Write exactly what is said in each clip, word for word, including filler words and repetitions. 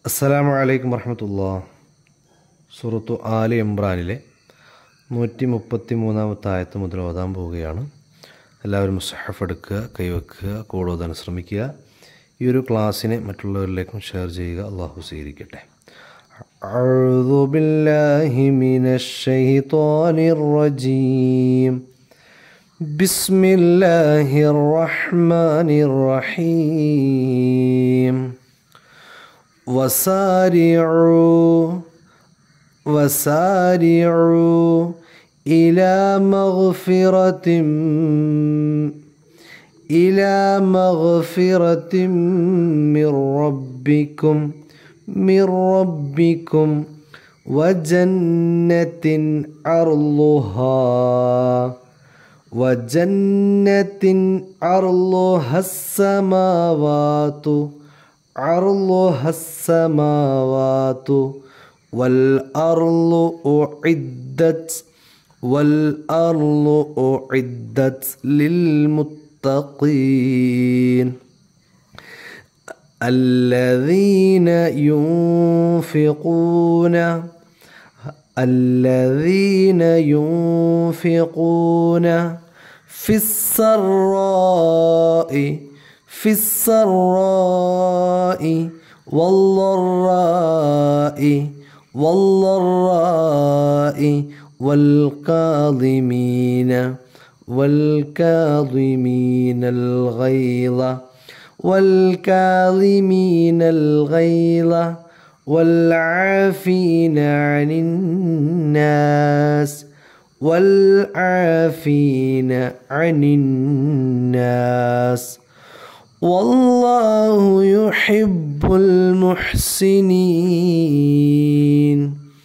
അസ്സലാമു അലൈക്കും വറഹ്മത്തുള്ളാഹി. സൂറത്തു ആലി ഇംറാനിലെ നൂറ്റി മുപ്പത്തി മൂന്നാമത്തെ ആയത്ത് മുതൽ ഓതാൻ പോവുകയാണ്. എല്ലാവരും മുസ്ഹഫ് എടുക്കുക, കൈവെക്കുക, കൂടെ ഓതാൻ ശ്രമിക്കുക. ഈ ഒരു ക്ലാസ്സിനെ മറ്റുള്ളവരിലേക്കും ഷെയർ ചെയ്യുക. അള്ളാഹു സ്വീകരിക്കട്ടെ. അഊദു ബില്ലാഹി മിനശ് ശൈത്വാനിർ റജീം. ബിസ്മില്ലാഹിർ റഹ്മാനിർ റഹീം. وسارعوا وسارعوا إلى مغفرة إلى مغفرة من ربكم من ربكم وجنة عرضها وجنة عرضها السماوات عرضها السماوات والأرض أعدت والأرض أعدت للمتقين الذين ينفقون الذين ينفقون في السراء في السراء والضراء والضراء والكاظمين والكاظمين الغيظ والكاظمين الغيظ والعافين عن الناس والعافين عن الناس والله يحب المحسنين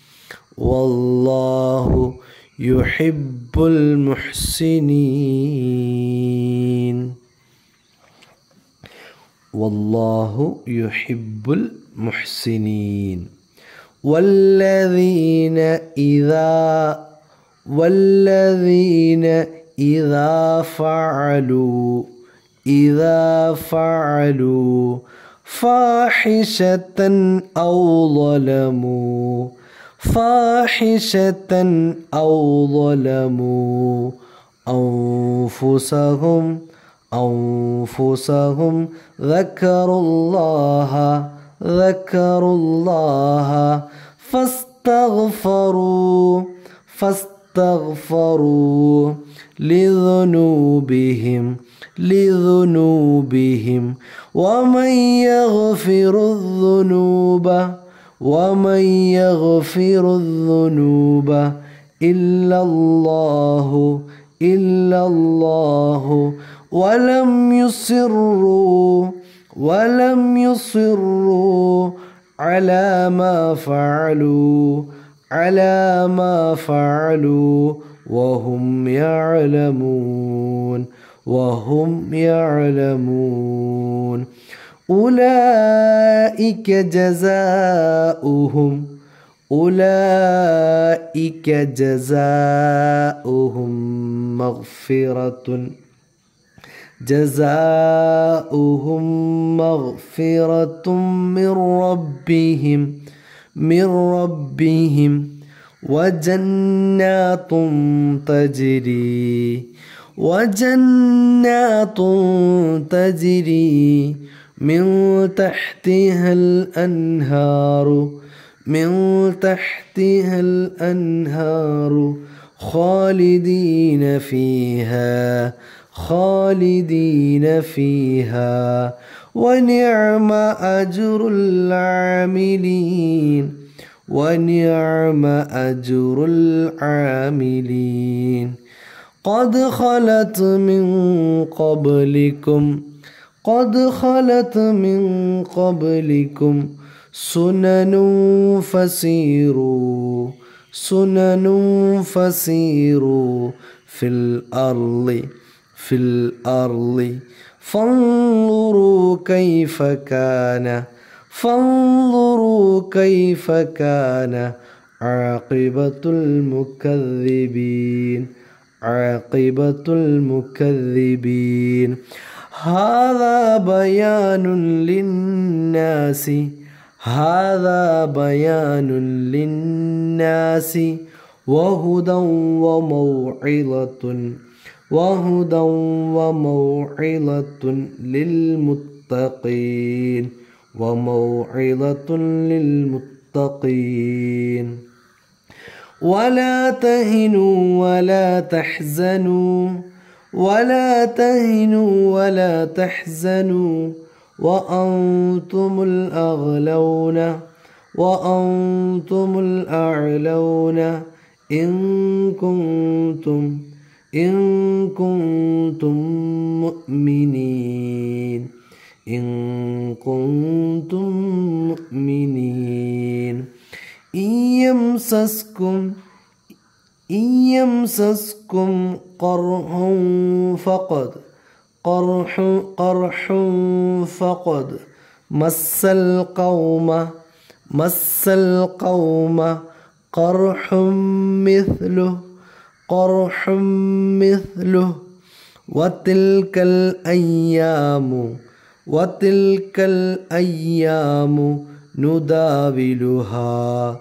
والله يحب المحسنين والله يحب المحسنين والذين إذا والذين إذا فعلوا إذا فعلوا فاحشة أو ظلموا فاحشة أو ظلموا أنفسهم أنفسهم ذكروا الله ذكروا الله فاستغفروا فاستغفروا لذنوبهم لذنوبهم ومن يغفر الذنوب ومن يغفر الذنوب إلا الله إلا الله ولم يصروا ولم يصروا على ما فعلوا على ما فعلوا وهم يعلمون وهم يعلمون أولئك جزاؤهم أولئك جزاؤهم مغفرة جزاؤهم مغفرة من ربهم من ربهم وجنات تجري وجنات تجري من تحتها الأنهار من تحتها الأنهار خالدين فيها خالدين فيها ونعم أجر العاملين ونعم أجر العاملين قد خلت من قبلكم قد خلت من قبلكم سنن فسيروا سنن فسيروا في الأرض في الأرض فانظروا كيف كان فانظروا كيف كان عاقبة المكذبين عاقبة المكذبين هذا بيان للناس هذا بيان للناس وهدى وموعظة وهدى وموعظة للمتقين وموعظة للمتقين ولا تهنوا ولا تحزنوا ولا تهنوا ولا تحزنوا وأنتم الأغلون وأنتم الأعلون إن كنتم إن كنتم مؤمنين إن كنتم مؤمنين إن يمسسكم إن يمسسكم قرح فقد قرح قرح فقد مس القوم مس القوم قرح مثله قرح مثله وتلك الأيام وتلك الأيام نداولها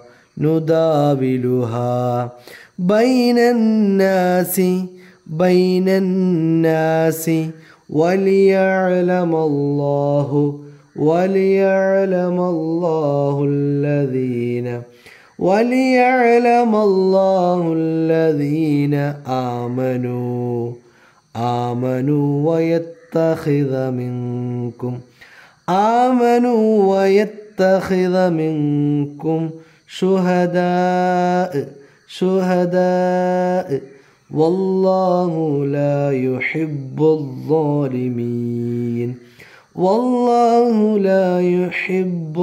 نداولها بين الناس بين الناس وليعلم الله وليعلم الله الذين وليعلم الله الذين آمنوا آمنوا ويتخذ منكم آمنوا ويتخذ منكم شهداء شهداء والله لا يحب الظالمين والله لا يحب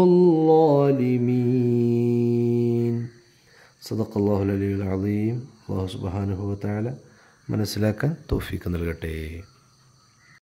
الظالمين صدق الله العلي العظيم الله سبحانه وتعالى മനസ്സിലാക്കാൻ തൗഫീഖ് നൽകട്ടെ.